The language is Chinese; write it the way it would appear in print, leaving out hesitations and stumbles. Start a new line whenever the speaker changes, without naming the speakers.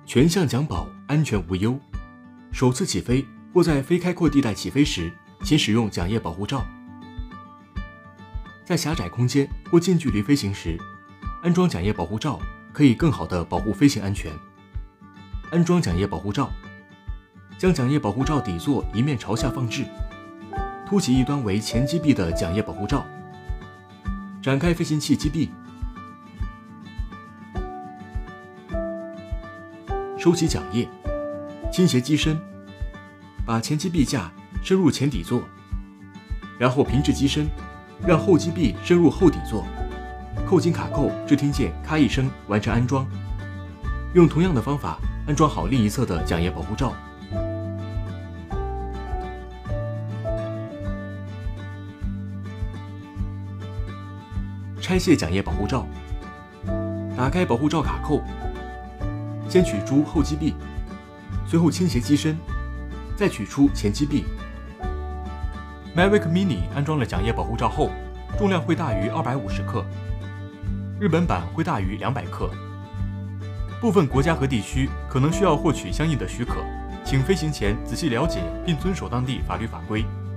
全向桨保安全无忧。首次起飞或在非开阔地带起飞时，请使用桨叶保护罩。在狭窄空间或近距离飞行时，安装桨叶保护罩可以更好地保护飞行安全。安装桨叶保护罩，将桨叶保护罩底座一面朝下放置，凸起一端为前机臂的桨叶保护罩，展开飞行器机臂，收起桨叶，倾斜机身，把前机臂架深入前底座，然后平置机身，让后机臂深入后底座，扣紧卡扣至听见咔一声，完成安装。用同样的方法安装好另一侧的桨叶保护罩。拆卸桨叶保护罩，打开保护罩卡扣，先取出后机臂，随后倾斜机身，再取出前机臂。Mavic Mini 安装了桨叶保护罩后，重量会大于250克，日本版会大于200克。部分国家和地区可能需要获取相应的许可，请飞行前仔细了解并遵守当地法律法规。